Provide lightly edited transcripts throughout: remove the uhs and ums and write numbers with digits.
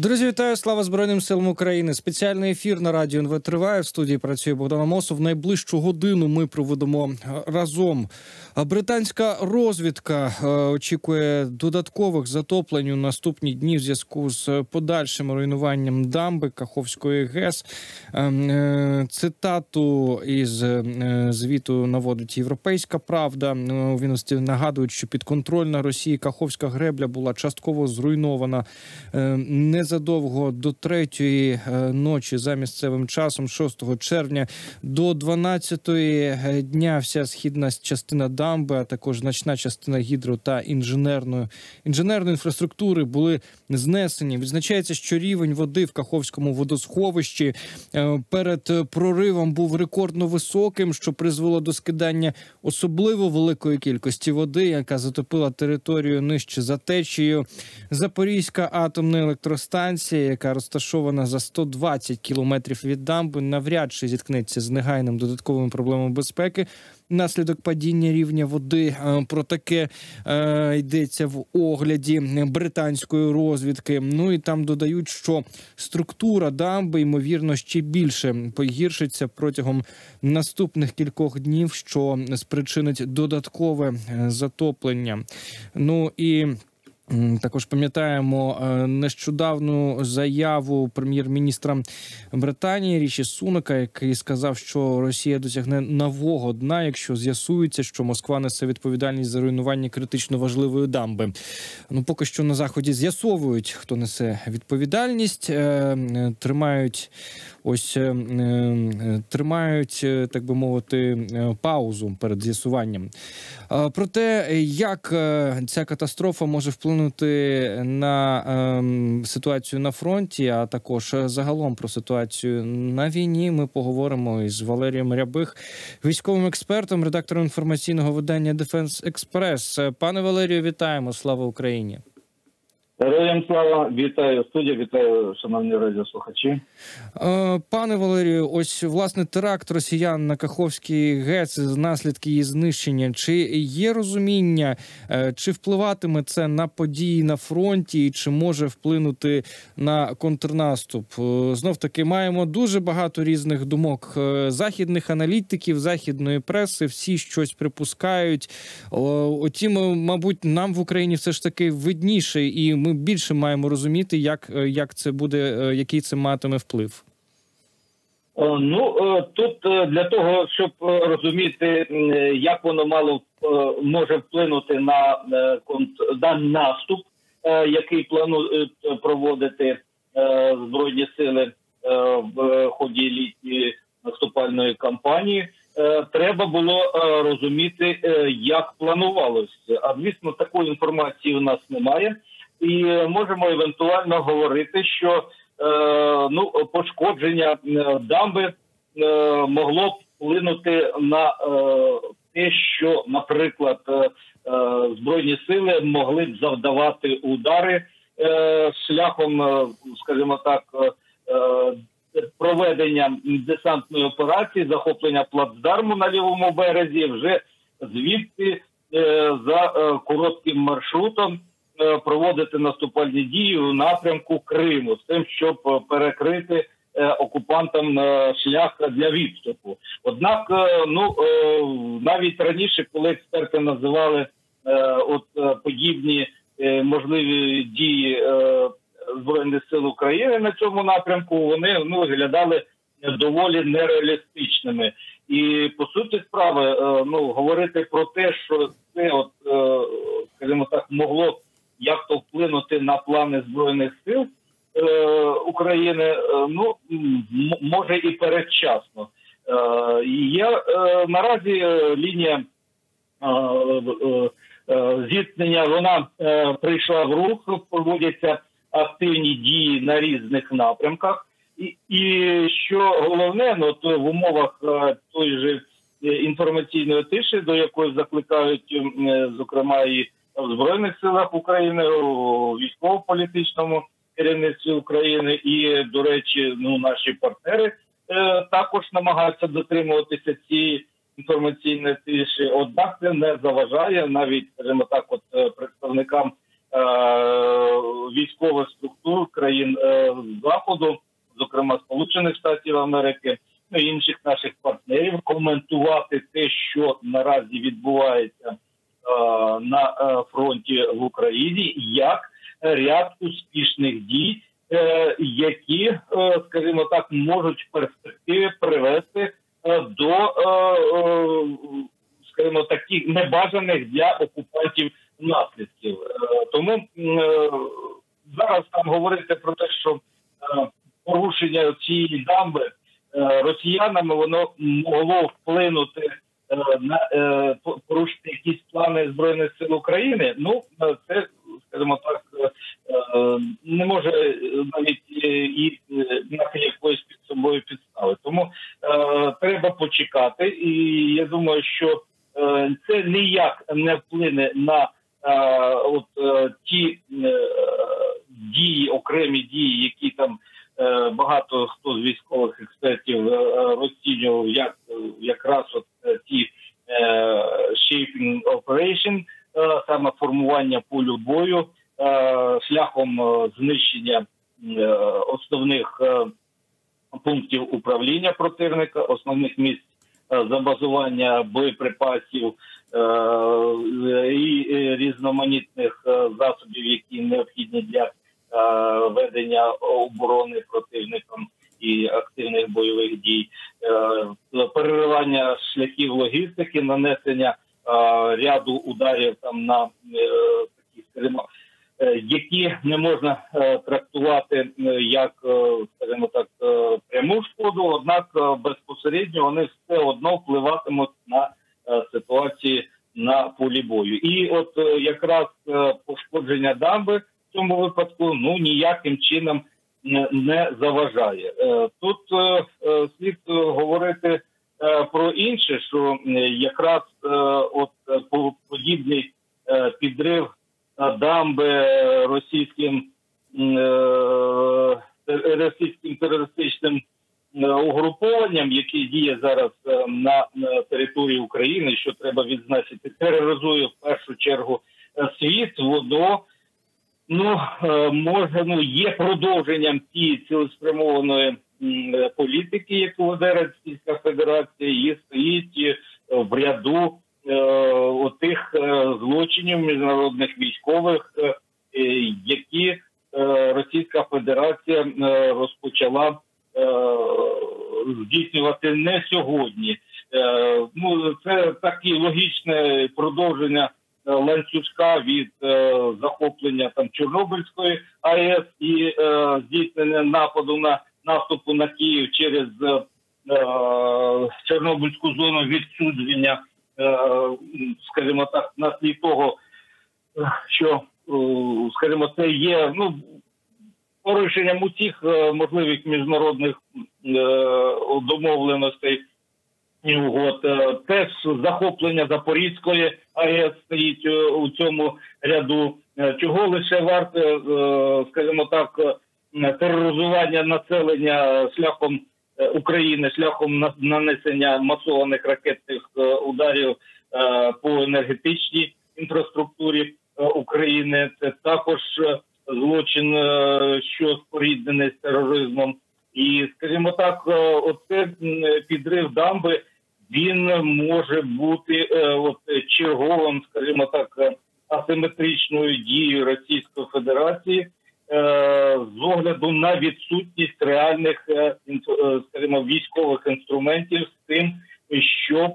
Друзі, вітаю! Слава Збройним силам України! Спеціальний ефір на Радіо НВ триває. В студії працює Богдан Амосов. Найближчу годину ми проведемо разом. Британська розвідка очікує додаткових затоплень у наступні дні в зв'язку з подальшим руйнуванням дамби Каховської ГЕС. Цитату із звіту наводить «Європейська правда». Він нагадують, що підконтрольна Росії Каховська гребля була частково зруйнована незадовго до 3-ї ночі за місцевим часом, 6 червня до 12-ї дня вся східна частина дамби, а також значна частина гідро- та інженерної інфраструктури були знесені. Відзначається, що рівень води в Каховському водосховищі перед проривом був рекордно високим, що призвело до скидання особливо великої кількості води, яка затопила територію нижче за течією. Запорізька атомна електростанція, яка розташована за 120 кілометрів від дамби, навряд чи зіткнеться з негайним додатковими проблемами безпеки внаслідок падіння рівня води. Про таке йдеться в огляді британської розвідки. Ну і там додають, що структура дамби, ймовірно, ще більше погіршиться протягом наступних кількох днів, що спричинить додаткове затоплення. Ну і також пам'ятаємо нещодавну заяву прем'єр-міністра Британії Ріші Сунака, який сказав, що Росія досягне нового дна, якщо з'ясується, що Москва несе відповідальність за руйнування критично важливої дамби. Ну, поки що на Заході з'ясовують, хто несе відповідальність, тримають, так би мовити, паузу перед з'ясуванням. Про те, як ця катастрофа може вплинути на ситуацію на фронті, а також загалом про ситуацію на війні, ми поговоримо із Валерієм Рябих, військовим експертом, редактором інформаційного видання «Дефенс Експрес». Пане Валерію, вітаємо! Слава Україні! Героям слава! Вітаю студію, вітаю, шановні радіослухачі. Пане Валерію, ось, власне, теракт росіян на Каховській ГЕС, наслідки її знищення. Чи є розуміння, чи впливатиме це на події на фронті, і чи може вплинути на контрнаступ? Знов-таки, маємо дуже багато різних думок західних аналітиків, західної преси, всі щось припускають. Утім, мабуть, нам в Україні все ж таки видніше, і ми більше маємо розуміти, як це буде, який це матиме вплив. Тут для того, щоб розуміти, як воно може вплинути на наступ, який планують проводити Збройні сили в ході літньої наступальної кампанії, треба було розуміти, як планувалося. А, звісно, такої інформації у нас немає. І можемо евентуально говорити, що пошкодження дамби могло б вплинути на те, що, наприклад, Збройні сили могли б завдавати удари шляхом, скажімо так, проведення десантної операції, захоплення плацдарму на лівому березі, вже звідти за коротким маршрутом проводити наступальні дії у напрямку Криму з тим, щоб перекрити окупантам шлях для відступу. Однак, навіть раніше, коли експерти називали подібні можливі дії Збройних сил України на цьому напрямку, вони виглядали доволі нереалістичними. І, по суті справи, говорити про те, що це, скажімо так, могло як-то вплинути на плани Збройних сил України, може і передчасно. Наразі лінія зіткнення, вона прийшла в рух, проводяться активні дії на різних напрямках. І що головне, в умовах тої ж інформаційної тиші, до якої закликають, зокрема, і в Збройних силах України, у військово-політичному керівництві України і, до речі, наші партнери також намагаються дотримуватися цієї інформаційної тиші. Однак це не заважає навіть, скажімо так, представникам військових структур країн Заходу, зокрема Сполучених Штатів Америки, і інших наших партнерів, коментувати те, що наразі відбувається на фронті в Україні, як ряд успішних дій, які, скажімо так, можуть в перспективі привести до, скажімо, таких небажаних для окупантів наслідків. Тому зараз там говорити про те, що порушення цієї дамби росіянами, воно могло вплинути на порушити якісь плани Збройних сил України. Ну, це, скажімо так, не може навіть і мати якоїсь під собою підстави. Тому треба почекати. І я думаю, що це ніяк не вплине на ті дії, окремі дії, які там багато хто з військових експертів розцінював як якраз ті shaping operation, саме формування полю бою шляхом знищення основних пунктів управління противника, основних місць забазування боєприпасів і різноманітних засобів, які необхідні для ведення оборони противником і активних бойових дій, переривання шляхів логістики, нанесення ряду ударів там на такі, скажімо, які не можна трактувати як, скажімо так, пряму шкоду, однак безпосередньо вони все одно впливатимуть на ситуації на полі бою. І от якраз пошкодження дамби в цьому випадку ніяким чином не заважає. Тут слід говорити про інше, що якраз от подібний підрив дамби російським терористичним угрупованням, яке діє зараз на території України, що треба відзначити, тероризує в першу чергу світ, воно є продовженним тієї цілеспрямованої політики, яку веде Російська Федерація, і стоїть в ряду тих злочинів міжнародних військових, які Російська Федерація розпочала здійснювати не сьогодні. Це таке логічне продовження ланцюжка від захоплення там Чорнобильської АЕС і здійснення наступу на Київ через Чорнобильську зону відсудження, скажімо так, на тлі того, що, скажімо, це є порушенням усіх можливих міжнародних домовленостей і угод. Теж захоплення Запорізької АЕС стоїть у цьому ряду. Чого лише варто, скажімо так, тероризування населення шляхом України, шляхом нанесення масованих ракетних ударів по енергетичній інфраструктурі України. Це також злочин, що споріднений з тероризмом. І, скажімо так, оце підрив дамби, він може бути черговим, скажімо так, асиметричною дією Російської Федерації з огляду на відсутність реальних, скажімо, військових інструментів з тим, щоб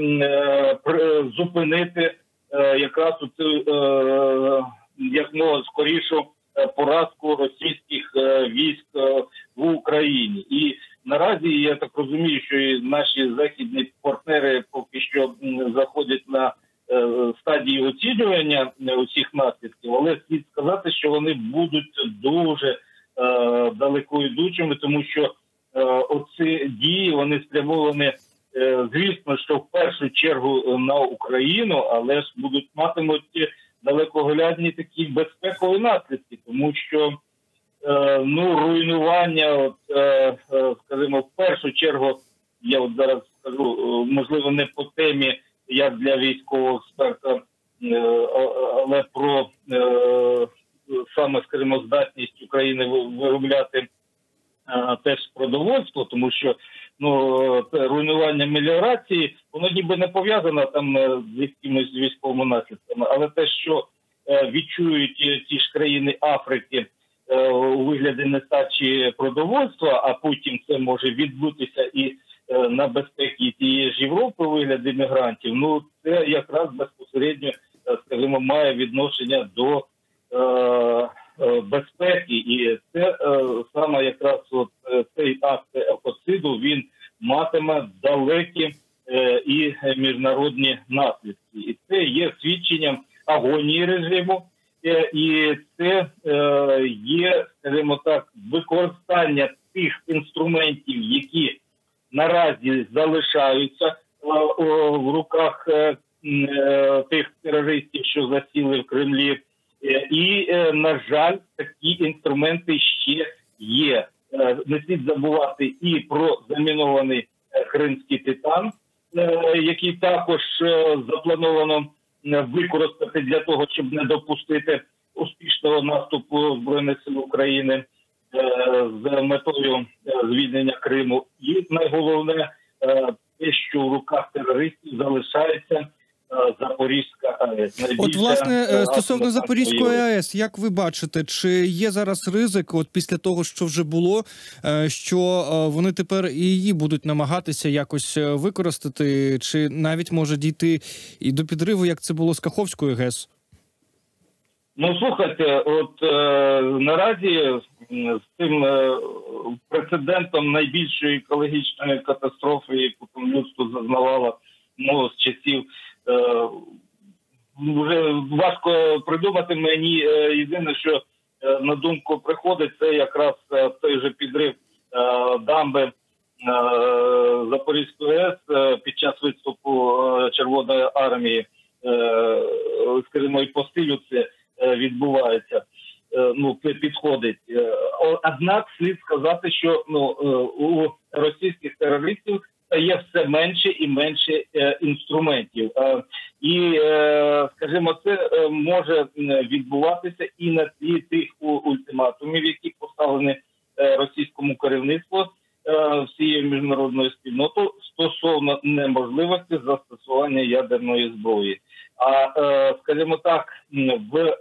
зупинити якраз цю якомога скорішу поразку російських військ в Україні. І наразі, я так розумію, що і наші західні партнери поки що заходять на стадії оцінювання усіх наслідків, але слід сказати, що вони будуть дуже далеко йдучими, тому що оці дії, вони спрямовані, звісно, що в першу чергу на Україну, але ж матимуть далекоглядні такі безпекові наслідки, тому що руйнування, скажімо, в першу чергу, я от зараз скажу, можливо, не по темі, як для військового експерта, але про саме, скажімо, скажімо, здатність України виробляти теж продовольство, тому що руйнування меліорації, воно ніби не пов'язано там з якимись військовими наслідками, але те, що відчують ті ж країни Африки у вигляді нестачі продовольства, а потім це може відбутися і на безпеки тієї ж Європи у вигляді мігрантів, це якраз безпосередньо, скажімо, має відношення до безпеки, і це саме якраз цей акт екоциду, він матиме далекі і міжнародні наслідки. І це є свідченням агонії режиму, і це є, скажімо так, використання тих інструментів, які наразі залишаються в руках тих терористів, що засіли в Кремлі. І, на жаль, такі інструменти ще є. Не слід забувати і про замінований кримський титан, який також заплановано використати для того, щоб не допустити успішного наступу Збройних сил України з метою звільнення Криму. І найголовне те, що в руках терористів залишається Запорізька АЕС. От, власне, стосовно Запорізької АЕС, як ви бачите, чи є зараз ризик, от після того, що вже було, що вони тепер і її будуть намагатися якось використати, чи навіть може дійти і до підриву, як це було з Каховською ГЕС? Слухайте, от наразі з цим прецедентом найбільшої екологічної катастрофи, яку там людство зазнавало з часів, вже важко придумати. Мені єдине, що на думку приходить, це якраз той же підрив дамби Запорізької АЕС під час виступу Червоної армії, скажімо, і по стилю це відбувається, підходить. Однак слід сказати, що у російських терористів є все менше і менше інструментів. І, скажімо, це може відбуватися і на тлі тих ультиматумів, які поставлені російському керівництву всієї міжнародної спільноти стосовно неможливості застосування ядерної зброї. А, скажімо так, в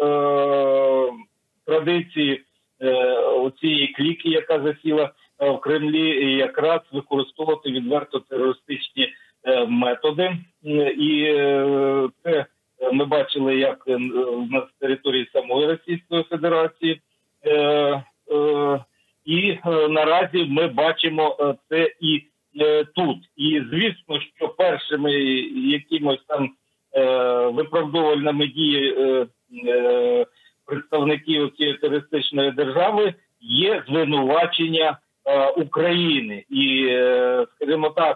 традиції цієї кліки, яка засіла в Кремлі, якраз використовувати відверто терористичні методи. І це ми бачили як на території самої Російської Федерації. І наразі ми бачимо це і тут. І звісно, що першими якимось там виправдовувальними діями представників цієї терористичної держави є звинувачення України. І, скажімо так,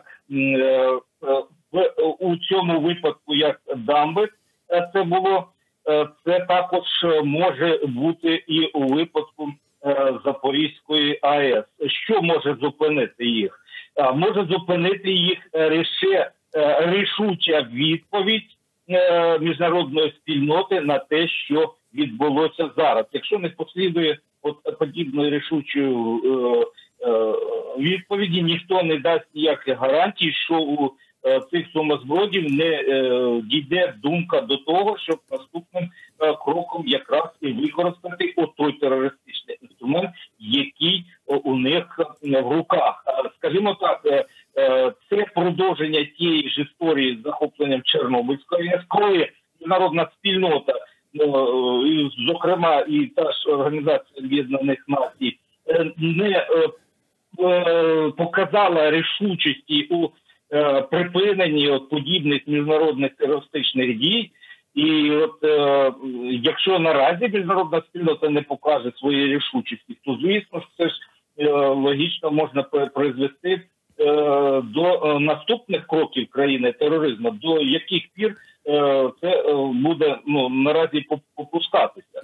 у цьому випадку, як дамби це було, це також може бути і у випадку Запорізької АЕС. Що може зупинити їх? Може зупинити їх лише рішуча відповідь міжнародної спільноти на те, що відбулося зараз. Якщо не послідує подібної рішучої відповіді, ніхто не дасть ніяких гарантій, що у цих сумасбродів не дійде думка до того, щоб наступним кроком якраз і використати той терористичний інструмент, який у них в руках. Скажімо так, це продовження тієї ж історії з захопленням Чорнобильської АЕС, коли міжнародна спільнота, зокрема і та ж Організація Об'єднаних Націй, не показала рішучості у припиненні подібних міжнародних терористичних дій. І якщо наразі міжнародна спільнота не покаже своєї рішучості, то, звісно ж, це ж логічно можна призвести до наступних кроків країни тероризму, до яких пір це буде наразі попускатися.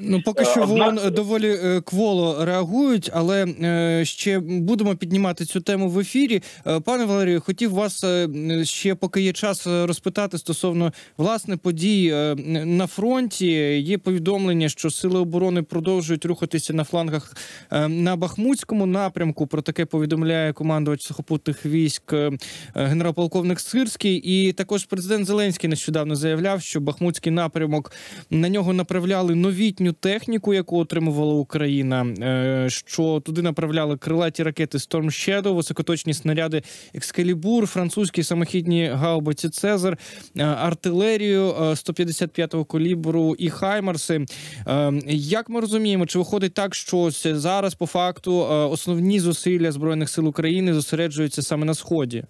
Ну, поки що ВООН доволі кволо реагують, але ще будемо піднімати цю тему в ефірі. Пане Валерію, хотів вас ще, поки є час, розпитати стосовно, власне, подій на фронті. Є повідомлення, що Сили оборони продовжують рухатися на флангах на Бахмутському напрямку. Про таке повідомляє командувач сухопутних військ генерал-полковник Сирський. І також президент Зеленський нещодавно заявляв, що Бахмутський напрямок, на нього направляли новітню техніку, яку отримувала Україна, що туди направляли крилаті ракети Storm Shadow, високоточні снаряди Екскалібур, французькі самохідні гаубиці Цезар, артилерію 155-го калібру і Хаймарси. Як ми розуміємо, чи виходить так, що зараз по факту основні зусилля Збройних сил України зосереджуються саме на Сході?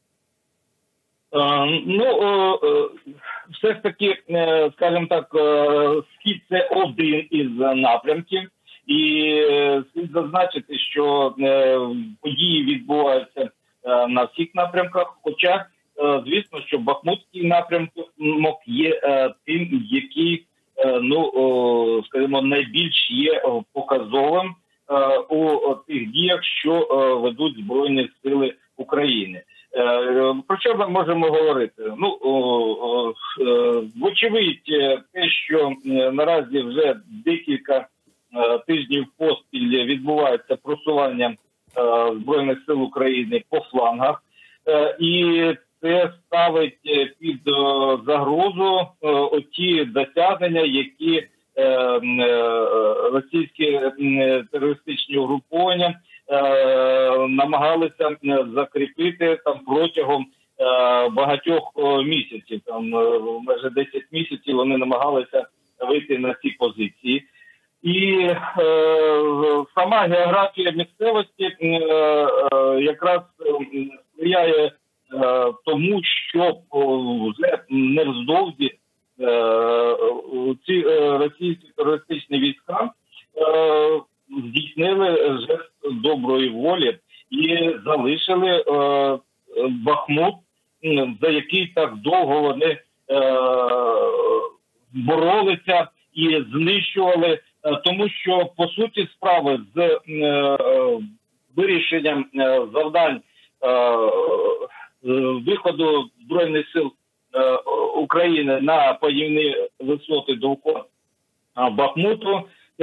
Все ж таки, скажімо так, Схід – це один із напрямків. І слід зазначити, що події відбуваються на всіх напрямках. Хоча, звісно, що Бахмутський напрямок є тим, який, скажімо, найбільш є показовим у тих діях, що ведуть Збройні Сили України. Про що ми можемо говорити? Вочевидь, те, що наразі вже декілька тижнів поспіль відбувається просування Збройних сил України по флангах, і це ставить під загрозу оті досягнення, які російські терористичні угруповання намагалися закріпити там протягом багатьох місяців. Там майже 10 місяців вони намагалися вийти на ці позиції. І сама географія місцевості якраз сприяє тому, що вже невдовзі ці російські терористичні війська здійснили жест доброї волі і залишили Бахмут, за який так довго вони боролися і знищували, тому що, по суті справи, з вирішенням завдань виходу Збройних сил України на панівні висоти довкола Бахмуту,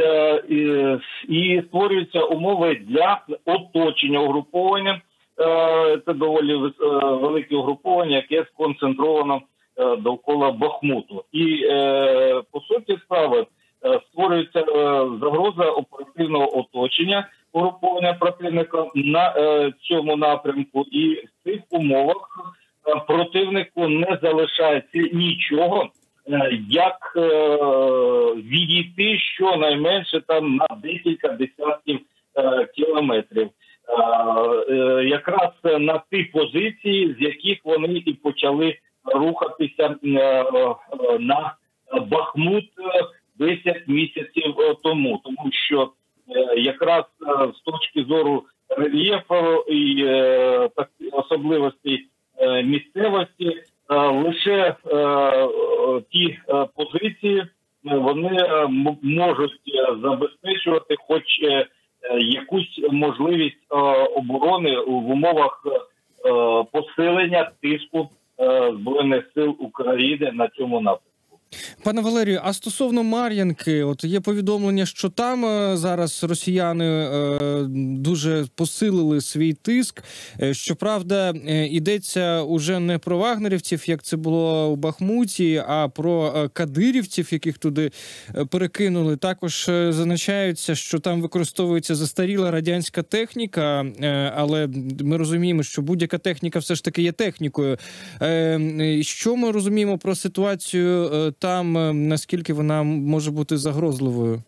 і створюються умови для оточення угруповання. Це доволі велике угруповання, яке сконцентровано довкола Бахмуту. І, по суті справи, створюється загроза оперативного оточення угруповання противника на цьому напрямку. І в цих умовах противнику не залишається нічого, як відійти щонайменше там на декілька десятків кілометрів. Якраз на ті позиції, з яких вони і почали рухатися на Бахмут 10 місяців тому. Тому що якраз з точки зору рельєфу і особливостей місцевості, лише ті позиції вони можуть забезпечувати хоч якусь можливість оборони в умовах посилення тиску Збройних сил України на цьому напрямку. Пане Валерію, а стосовно Мар'їнки, от є повідомлення, що там зараз росіяни дуже посилили свій тиск. Щоправда, йдеться уже не про вагнерівців, як це було у Бахмуті, а про кадирівців, яких туди перекинули. Також зазначається, що там використовується застаріла радянська техніка, але ми розуміємо, що будь-яка техніка все ж таки є технікою. Що ми розуміємо про ситуацію там, наскільки вона може бути загрозливою?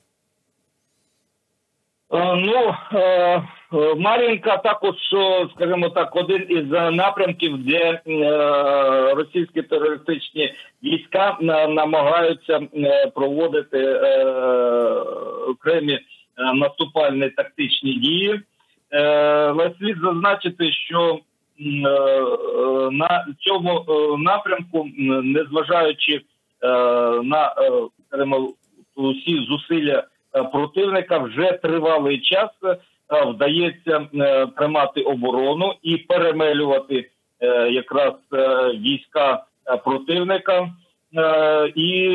Мар'їнка також, скажімо так, один із напрямків, де російські терористичні війська намагаються проводити окремі наступальні тактичні дії. Але слід зазначити, що на цьому напрямку, незважаючи на, скажімо, усі зусилля противника вже тривалий час вдається тримати оборону і перемелювати якраз війська противника. І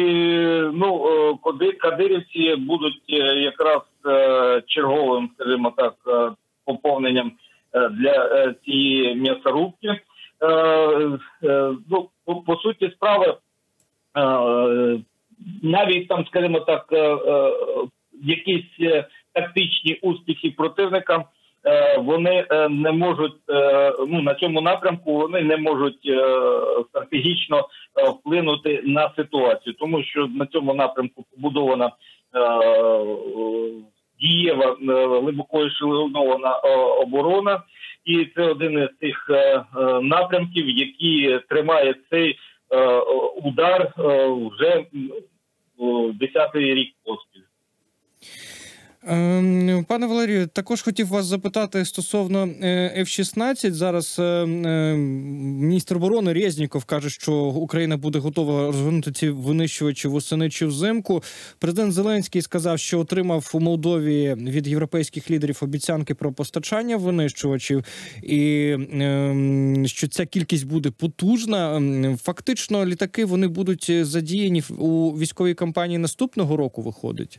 кадирівці будуть якраз черговим, скажімо так, поповненням для цієї м'ясорубки. По суті справи, навіть там, скажімо так, якісь тактичні успіхи противника, вони не можуть, на цьому напрямку вони не можуть стратегічно вплинути на ситуацію, тому що на цьому напрямку побудована дієва, глибоко ешелонована оборона, і це один із тих напрямків, які тримає цей удар вже 10-й рік поспіль. Пане Валерію, також хотів вас запитати стосовно F-16. Зараз міністр оборони Резніков каже, що Україна буде готова розгорнути ці винищувачі восени чи взимку. Президент Зеленський сказав, що отримав у Молдові від європейських лідерів обіцянки про постачання винищувачів і що ця кількість буде потужна. Фактично, літаки вони будуть задіяні у військовій кампанії наступного року, виходить?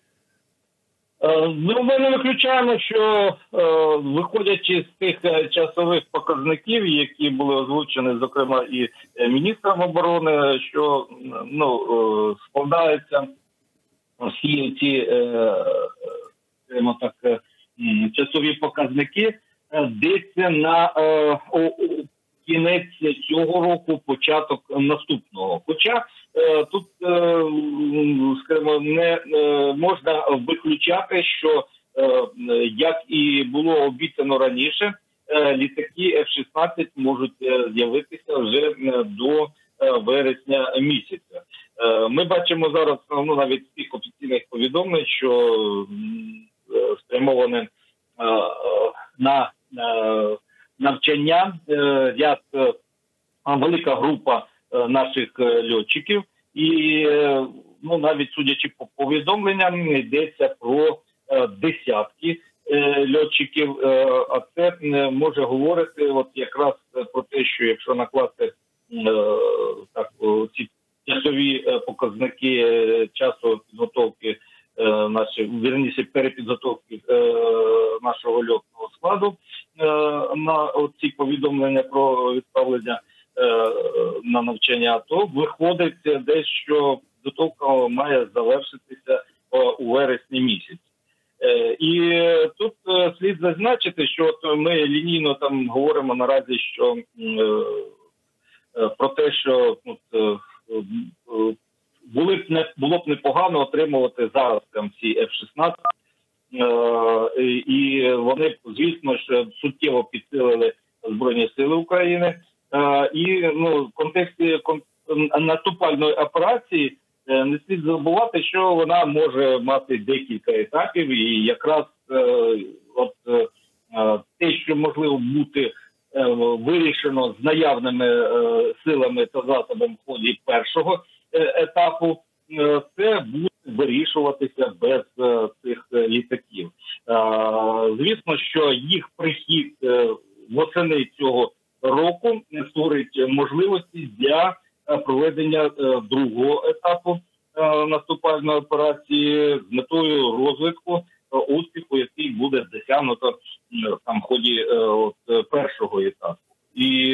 Ми не виключаємо, що виходячи з тих часових показників, які були озвучені, зокрема, і міністром оборони, що складаються всі ці часові показники десь на кінець цього року, початок наступного. Хоча тут, скажімо, не можна виключати, що, як і було обіцяно раніше, літаки F-16 можуть з'явитися вже до вересня місяця. Ми бачимо зараз, навіть з тих офіційних повідомлень, що спрямоване на навчання велика група наших льотчиків, і навіть судячи по повідомленням, йдеться про десятки льотчиків, а це може говорити от якраз про те, що якщо накласти ці часові показники часу підготовки перепідготовки нашого льотного складу на ці повідомлення про відправлення на навчання, то виходить десь, що підготовка має завершитися у вересні місяці. І тут слід зазначити, що ми лінійно там говоримо наразі, що про те, що було б непогано отримувати зараз там ці F-16, і вони, звісно, що суттєво підсилили Збройні Сили України. І в контексті наступальної операції не слід забувати, що вона може мати декілька етапів, і якраз те, що можливо бути вирішено з наявними силами та засобами в ході першого етапу, це буде вирішуватися без цих літаків. Звісно, що їх прихід восени цього року створить можливості для проведення другого етапу наступальної операції з метою розвитку успіху, який буде досягнуто там в ході першого етапу. І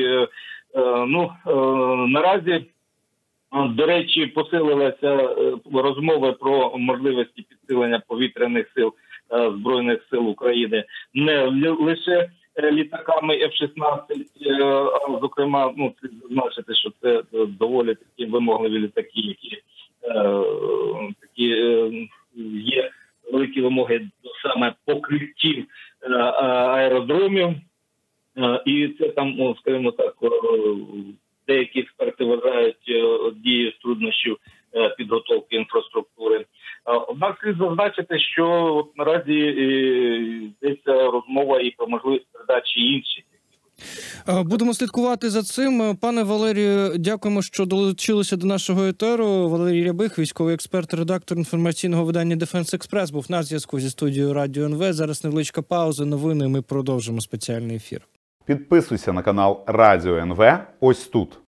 наразі, до речі, посилилися розмови про можливості підсилення повітряних сил Збройних сил України не лише літаками F-16, а зокрема, слід зазначити, що це доволі такі вимогливі літаки, які є великі вимоги до саме покриттів аеродромів, і це там, скажімо так, деякі експерти вважають однією з труднощів підготовки інфраструктури. Однак слід зазначити, що наразі йдеться розмова і про можливість передачі інших Будемо слідкувати за цим. Пане Валерію, дякуємо, що долучилися до нашого етеру. Валерій Рябих, військовий експерт, редактор інформаційного видання «Дефенс Експрес», був на зв'язку зі студією Радіо НВ. Зараз невеличка пауза, новини, і ми продовжимо спеціальний ефір. Підписуйся на канал Радіо НВ ось тут.